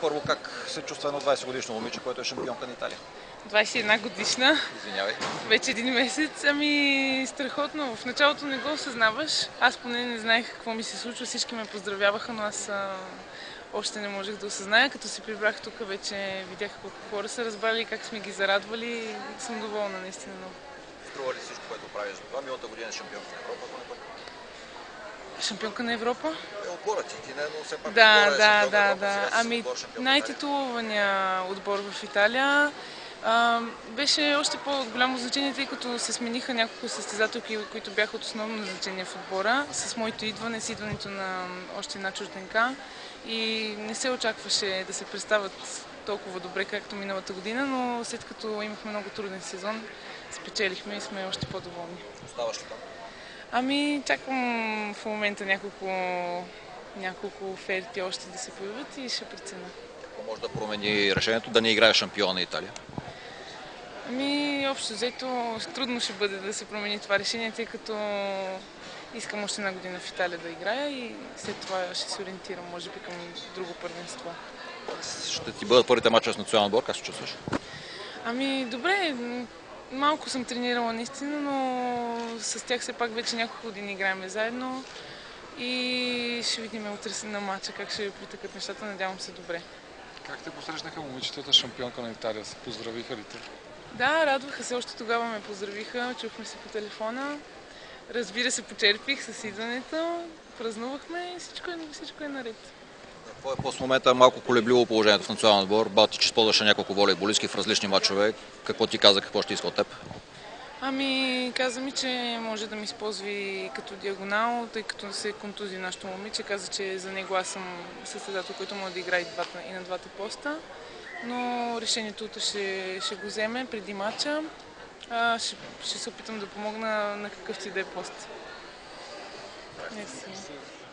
Първо, как се чувства едно 20-годишно момиче, което е шампионка на Италия? 21 годишна. Извинявай. Вече един месец. Ами, страхотно. В началото не го осъзнаваш. Аз поне не знаех какво ми се случва. Всички ме поздравяваха, но аз още не можех да осъзная. Като се прибрах тук, вече видях колко хора са разбрали, как сме ги зарадвали. Съм доволна наистина много. Струва ли всичко, което правиш за това? Миналата година е шампионка на Европа, ако не бъркам. Шампионка на Европа? Отбора ти не, но все пак Да, отбора е шампионка на да, Европа. да. Ами, най-титулования отбор в Италия беше още по-голямо значение, тъй като се смениха няколко състезателки, които бяха от основно значение в отбора, с моето идване, с идването на още една чужденка. И не се очакваше да се представят толкова добре, както миналата година, но след като имахме много труден сезон, спечелихме и сме още по-доволни. Оставаш ли там? Ами, чакам в момента няколко оферти още да се появят и ще преценя. Какво може да промени решението да не играе шампион на Италия? Ами, общо взето, трудно ще бъде да се промени това решение, тъй като искам още една година в Италия да играя и след това ще се ориентирам, може би, към друго първенство. Ще ти бъдат първите мачове с национален отбор, как се чувстваш? Ами, добре, малко съм тренирала наистина, но с тях все пак вече няколко години играем заедно и ще видим утре на матча как ще притъкат нещата, надявам се добре. Как те посрещнаха момичетата шампионка на Италия? Се поздравиха ли те? Да, радваха се, още тогава ме поздравиха, чухме се по телефона. Разбира се, почерпих с идването, празнувахме и всичко е наред. Какво е в момента малко колебливо положението в национален отбор? Бати, че използваше няколко волейболистки в различни мачове. Какво ти каза, какво ще иска от теб? Ами, каза ми, че може да ми използва като диагонал, тъй като се контузи нашото момиче. Каза, че за него аз съм състезател, който може да играе и на двата поста. Но решението утре ще го вземе преди матча. Ще се опитам да помогна на какъвто и да е пост. Мерси.